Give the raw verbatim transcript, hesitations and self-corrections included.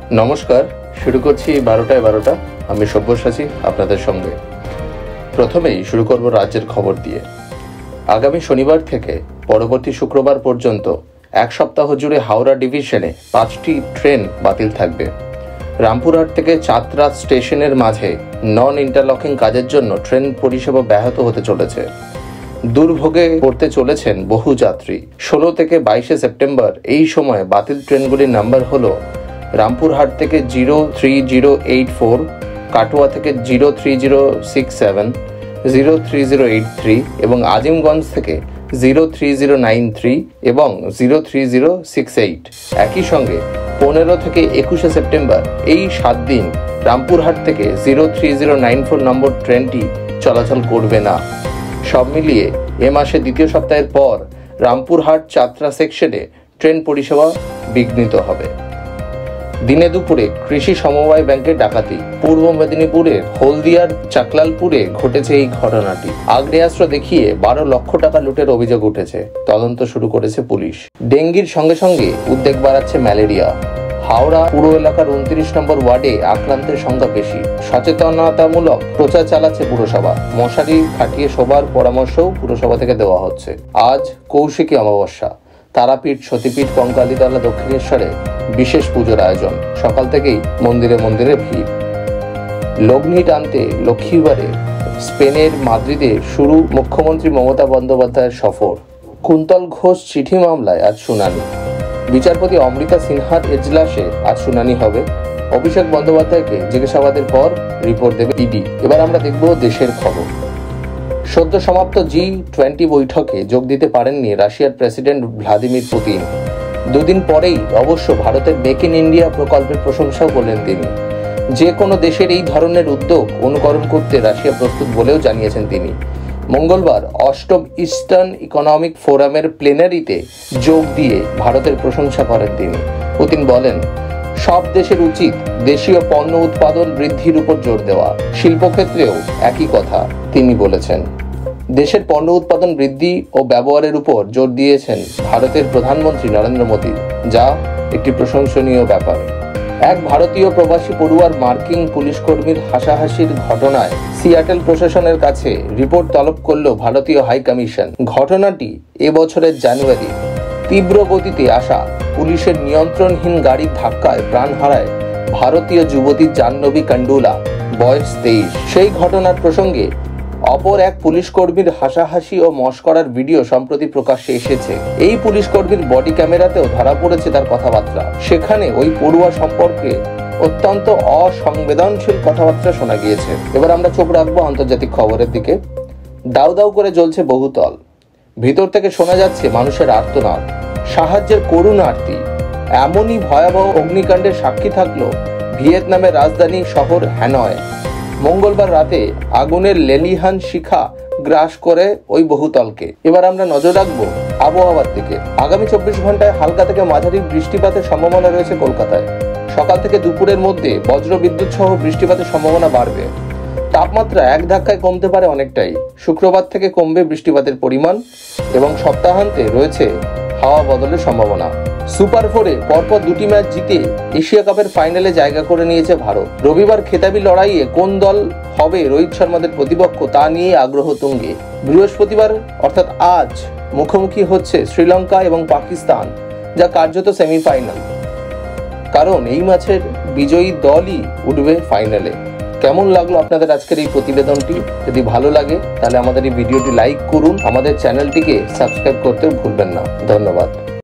নমস্কার, শুরু করছি বারোটায় বারোটা। আমি সব্যসাচী আপনাদের সঙ্গে। প্রথমেই শুরু করব রাজ্যের খবর দিয়ে। আগামী শনিবার থেকে পরবর্তী শুক্রবার পর্যন্ত এক সপ্তাহ জুড়ে হাওড়া ডিভিশনে পাঁচটি ট্রেন বাতিল থাকবে। রামপুরহাট থেকে চাতরা স্টেশনের মাঝে নন ইন্টারলকিং কাজের জন্য ট্রেন পরিষেবা ব্যাহত হতে চলেছে। দুর্ভোগে পড়তে চলেছেন বহু যাত্রী। ষোলো থেকে বাইশে সেপ্টেম্বর এই সময় বাতিল ট্রেনগুলির নাম্বার হলো রামপুরহাট থেকে zero three zero eight four, Katwa থেকে zero three zero six seven, zero three zero eight three এবং আজিমগঞ্জ থেকে zero three zero nine three এবং zero three zero six eight. একই সঙ্গে পনেরো থেকে একুশে সেপ্টেম্বর এই সাত দিন রামপুরহাট থেকে zero three zero nine four নম্বর ট্রেনটি চলাচল করবে না। সব মিলিয়ে এ মাসের দ্বিতীয় সপ্তাহের পর রামপুরহাট চাতরা সেকশনে ট্রেন পরিষেবা বিঘ্নিত হবে। দিনে দুপুরে কৃষি সমবায় ব্যাংকের ডাকাতি। পূর্ব মেদিনীপুরের হলদিয়ার চাকলালপুরে ঘটেছে এই ঘটনাটি। আগ্নেয়াস্ত্র দেখিয়ে বারো লক্ষ টাকা লুটের অভিযোগ উঠেছে। তদন্ত শুরু করেছে পুলিশ। ডেঙ্গির সঙ্গে সঙ্গে উদ্বেগ বাড়াচ্ছে ম্যালেরিয়া। হাওড়া পুর এলাকার উনত্রিশ নম্বর ওয়ার্ডে আক্রান্তের সংখ্যা বেশি। সচেতনতামূলক প্রচার চালাচ্ছে পুরসভা। মশারি খাটিয়ে শোবার পরামর্শও পুরসভা থেকে দেওয়া হচ্ছে। আজ কৌশিকী অমাবস্যা। তারাপীঠ, সতীপীঠ, কঙ্কালীতলা, দক্ষিণেশ্বরে বিশেষ পুজোর আয়োজন। সকাল থেকেই মন্দিরে মন্দিরে ভিড়। লগ্নি টানতে লক্ষ্মীবারে স্পেনের মাদ্রিদে শুরু মুখ্যমন্ত্রী মমতা বন্দ্যোপাধ্যায়ের সফর। কুন্তল ঘোষ চিঠি মামলায় আজ শুনানি। বিচারপতি অমৃতা সিনহার এজলাসে আজ শুনানি হবে। অভিষেক বন্দ্যোপাধ্যায়কে জিজ্ঞাসাবাদের পর রিপোর্ট দেবে ইডি। এবার আমরা দেখব দেশের খবর। সদ্য সমাপ্ত জি টোয়েন্টি বৈঠকে যোগ দিতে পারেননি রাশিয়ার প্রেসিডেন্ট ভ্লাদিমির পুতিন। দুদিন পরেই অবশ্য ভারতের মেক ইন ইন্ডিয়া প্রকল্পের প্রশংসাও করলেন তিনি। যে কোনো দেশের এই ধরনের উদ্যোগ অনুকরণ করতে রাশিয়া প্রস্তুত বলেও জানিয়েছেন তিনি। মঙ্গলবার অষ্টম ইস্টার্ন ইকোনমিক ফোরামের প্লেনারিতে যোগ দিয়ে ভারতের প্রশংসা করেন তিনি। পুতিন বলেন, সব দেশের উচিত দেশীয় পণ্য উৎপাদন বৃদ্ধির উপর জোর দেওয়া। শিল্পক্ষেত্রেও একই কথা তিনি বলেছেন। দেশের পণ্য উৎপাদন বৃদ্ধি ও ব্যবহারের উপর জোর দিয়েছেন ভারতের প্রধানমন্ত্রী নরেন্দ্র মোদী, যা একটি প্রশংসনীয় ব্যাপার। এক ভারতীয় প্রবাসী পড়ুয়ার মার্কিন পুলিশ কর্মীর হাসাহাসির ঘটনায় সিয়াটেল প্রশাসনের কাছে রিপোর্ট তলব করল ভারতীয় হাই কমিশন। ঘটনাটি এবছরের জানুয়ারি। তীব্র গতিতে আসা পুলিশের নিয়ন্ত্রণহীন গাড়ির ধাক্কায় প্রাণ হারায় ভারতীয় যুবতী জাহ্নবী কান্ডুলা, বয়স তেইশ। সেই ঘটনার প্রসঙ্গে অপর এক পুলিশ কর্মীর হাসাহাসি ও মশকরার ভিডিও সম্প্রতি প্রকাশ্যে এসেছে। এই পুলিশ কর্মীর বডি ক্যামেরাতেও ধরা পড়েছে তার কথাবার্তা। সেখানে ওই পড়ুয়া সম্পর্কে অত্যন্ত অসংবেদনশীল কথাবার্তা শোনা গিয়েছে। এবার আমরা চোখ রাখবো আন্তর্জাতিক খবরের দিকে। দাউ দাউ করে জ্বলছে বহুতল। ভিতর থেকে শোনা যাচ্ছে মানুষের আর্তনাদ, সাহায্যের করুণ আরতি। এমনই ভয়াবহ অগ্নিকাণ্ডের সাক্ষী থাকলো ভিয়েতনামের রাজধানী শহর হ্যানয়। মঙ্গলবার রাতে আগুনের লেলিহান শিখা গ্রাস করে ওই বহুতলকে। এবার আমরা নজর রাখবো আবহাওয়ার দিকে। আগামী চব্বিশ ঘন্টায় হালকা থেকে মাঝারি বৃষ্টিপাতের সম্ভাবনা রয়েছে কলকাতায়। সকাল থেকে দুপুরের মধ্যে বজ্র বিদ্যুৎ সহ বৃষ্টিপাতের সম্ভাবনা বাড়বে। তাপমাত্রা এক ধাক্কায় কমতে পারে অনেকটাই। শুক্রবার থেকে কমবে বৃষ্টিপাতের পরিমাণ এবং সপ্তাহান্তে রয়েছে হাওয়া বদলের সম্ভাবনা। সুপার ফোরে পরপর দুটি ম্যাচ জিতে এশিয়া কাপের ফাইনালে জায়গা করে নিয়েছে ভারত। রবিবার খেতাবি লড়াইয়ে কোন দল হবে রোহিত শর্মাদের প্রতিপক্ষ তা নিয়ে আগ্রহ তুঙ্গে। বৃহস্পতিবার অর্থাৎ আজ মুখোমুখি হচ্ছে শ্রীলঙ্কা এবং পাকিস্তান, যা কার্যত সেমিফাইনাল। কারণ এই ম্যাচের বিজয়ী দলই উঠবে ফাইনালে। কেমন লাগলো আপনাদের আজকের এই প্রতিবেদনটি? যদি ভালো লাগে তাহলে আমাদের এই ভিডিওটি লাইক করুন। আমাদের চ্যানেলটিকে সাবস্ক্রাইব করতেও ভুলবেন না। ধন্যবাদ।